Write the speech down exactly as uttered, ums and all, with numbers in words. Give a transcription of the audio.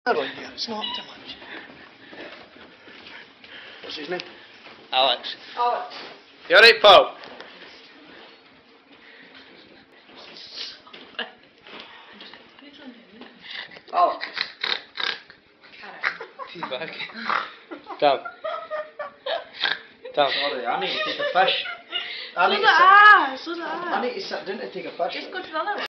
Right here, it's not too much. What's his name? Alex. Alex. You alright, Paul? Alex. Teabag. Tom. Tom. Sorry, I need to take a fish. I So need do to sit, I, so do I I. need to sit down to take a fish. Just go to the other one.